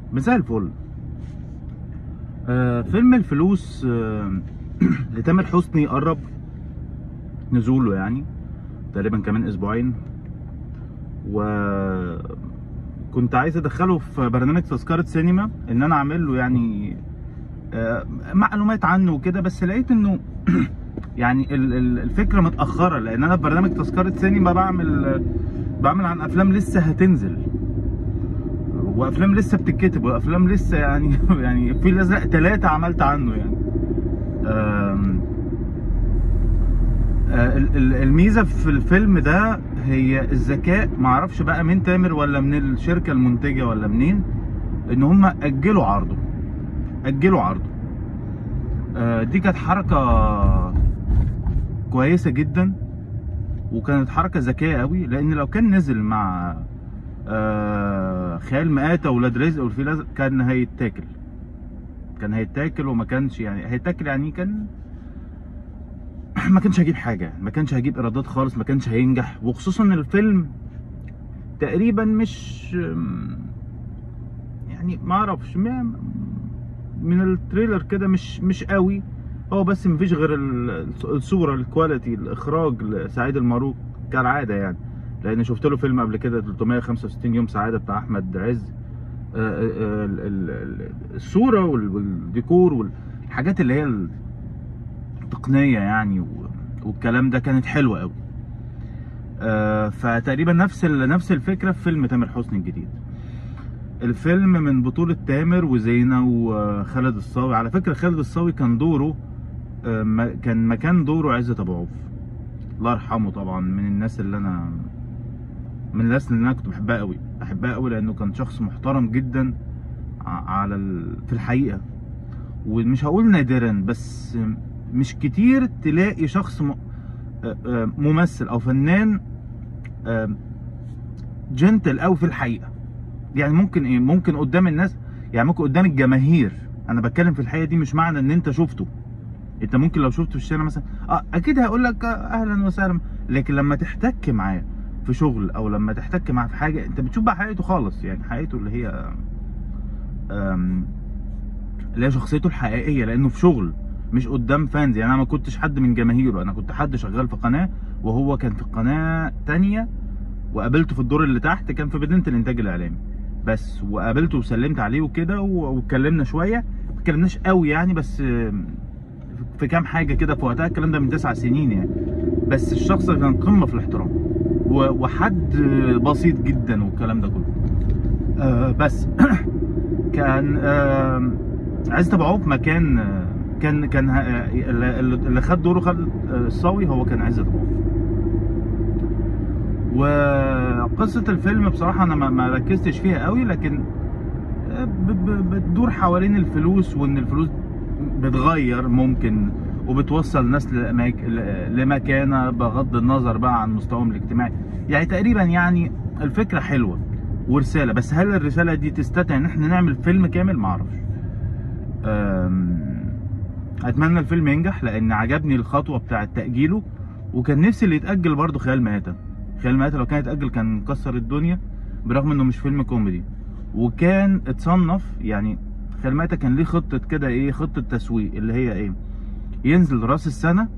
مساء الفل. فيلم الفلوس لتامر حسني قرب نزوله، يعني تقريبا كمان اسبوعين، وكنت عايز ادخله في برنامج تذكرة سينما ان انا اعمل له يعني معلومات عنه وكده، بس لقيت انه يعني الفكره متاخره، لان انا في برنامج تذكرة سينما بعمل عن افلام لسه هتنزل، وافلام لسه بتتكتب، وافلام لسه يعني يعني في الازرق 3 عملت عنه يعني. الميزه في الفيلم ده هي الذكاء، معرفش بقى من تامر ولا من الشركه المنتجه ولا منين، ان هم اجلوا عرضه. دي كانت حركه كويسه جدا، وكانت حركه ذكيه قوي، لان لو كان نزل مع خيال مآتة وولاد رزق والفيل الأزرق كان هيتاكل، وما كانش يعني هيتاكل، يعني ما كانش هيجيب حاجه، ما كانش هيجيب ايرادات خالص، ما كانش هينجح، وخصوصا الفيلم تقريبا مش يعني ما اعرفش من التريلر كده مش قوي، هو بس مفيش غير الصوره، الكواليتي، الاخراج لسعيد الماروك كالعاده يعني، لان شفت له فيلم قبل كده 365 يوم سعاده بتاع احمد عز. الصوره والديكور والحاجات اللي هي التقنيه يعني والكلام ده كانت حلوه قوي. فتقريبا نفس الفكره في فيلم تامر حسني الجديد. الفيلم من بطوله تامر وزينه وخالد الصاوي. على فكره خالد الصاوي كان دوره مكان دوره عزت ابو عوف، الله يرحمه طبعا، من الناس اللي انا كنت بحبها قوي، لانه كان شخص محترم جدا في الحقيقه، ومش هقول نادرا، بس مش كتير تلاقي شخص ممثل او فنان جنتل قوي في الحقيقه. يعني ممكن قدام الناس، يعني ممكن قدام الجماهير، انا بتكلم في الحقيقه، دي مش معنى ان انت شفته. انت ممكن لو شفته في الشارع مثلا اكيد هيقول لك اهلا وسهلا، لكن لما تحتك معاه في شغل، او لما تحتك معاه في حاجه، انت بتشوف بقى حقيقته خالص، يعني حقيقته اللي هي شخصيته الحقيقيه، لانه في شغل مش قدام فانز. يعني انا ما كنتش حد من جماهيره، انا كنت حد شغال في قناه، وهو كان في قناه تانية، وقابلته في الدور اللي تحت، كان في مدينه الانتاج الاعلامي بس، وقابلته وسلمت عليه وكده، واتكلمنا شويه، ما اتكلمناش قوي يعني، بس في كام حاجه كده في وقتها، الكلام ده من 9 سنين يعني. بس الشخص كان قمه في الاحترام، وحد بسيط جدا والكلام ده كله. بس كان عزت ابو عوف مكان كان اللي خد دوره خالد الصاوي، هو كان عزت ابو عوف. وقصه الفيلم بصراحه انا ما ركزتش فيها قوي، لكن بتدور حوالين الفلوس، وان الفلوس بتغير ممكن، وبتوصل الناس لمكانه بغض النظر بقى عن مستواهم الاجتماعي. يعني تقريبا يعني الفكره حلوه ورساله، بس هل الرساله دي تستدعي ان احنا نعمل فيلم كامل؟ معرفش. اتمنى الفيلم ينجح، لان عجبني الخطوه بتاعه تاجيله، وكان نفسي اللي يتاجل برضه خيال مآتة لو كان يتاجل كان كسر الدنيا، برغم انه مش فيلم كوميدي، وكان اتصنف يعني. خيال مآتة كان ليه خطه كده، خطه تسويق، اللي هي ينزل راس السنه،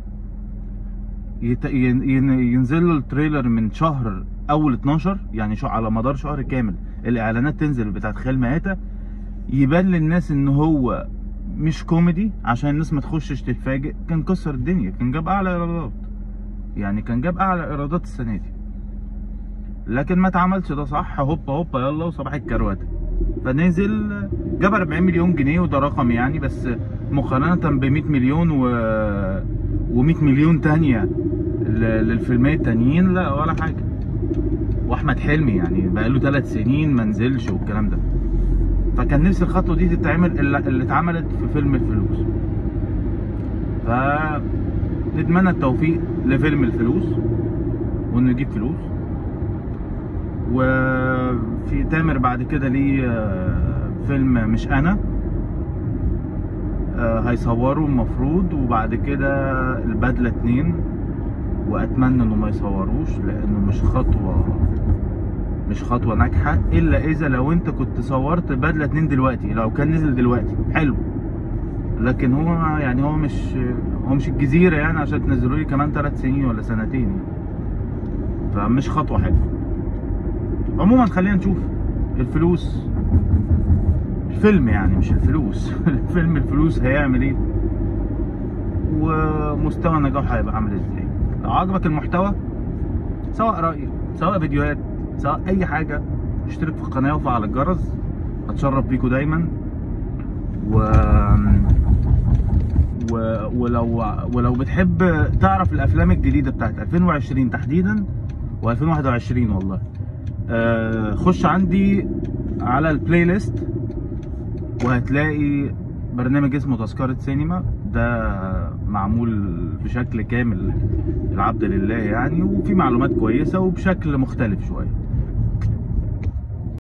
ينزل له التريلر من شهر اول 12، يعني على مدار شهر كامل الاعلانات تنزل بتاعت خيال مآتة، يبان للناس ان هو مش كوميدي عشان الناس ما تخشش تتفاجئ. كان كسر الدنيا، كان جاب اعلى ايرادات، يعني كان جاب اعلى ايرادات السنه دي، لكن ما اتعملش ده صح. هوبا يلا وصباح الكروته، فنزل جاب 40 مليون جنيه، وده رقم يعني، بس مقارنه ب 100 مليون و100 مليون تانيه للفيلمين التانيين، لا ولا حاجه. واحمد حلمي يعني بقاله 3 سنين ما نزلش والكلام ده، فكان نفس الخطوه دي تتعمل اللي اتعملت في فيلم الفلوس. فنتمنى التوفيق لفيلم الفلوس، وانه يجيب فلوس. وفي تامر بعد كده ليه فيلم مش انا هيصوروا المفروض، وبعد كده البدله 2، واتمنى انه ما يصوروش، لانه مش خطوه مش خطوه ناجحه الا اذا لو انت كنت صورت بدله 2 دلوقتي، لو كان نزل دلوقتي حلو، لكن هو يعني هو مش الجزيره يعني عشان تنزلوا لي كمان 3 سنين ولا سنتين يعني. فمش خطوه حلوه. عموما خلينا نشوف الفلوس، الفيلم يعني مش الفلوس الفيلم الفلوس هيعمل ايه ومستوى النجاح هيبقى عامل ازاي. لو عجبك المحتوى سواء رأيي سواء فيديوهات سواء اي حاجه، اشترك في القناه وفعل الجرس، هتشرف بيكوا دايما. ولو بتحب تعرف الافلام الجديده بتاعت 2020 تحديدا و2021 والله، خش عندي على البلاي ليست وهتلاقي برنامج اسمه تذكرة سينما، ده معمول بشكل كامل العبد لله يعني، وفي معلومات كويسة وبشكل مختلف شوية.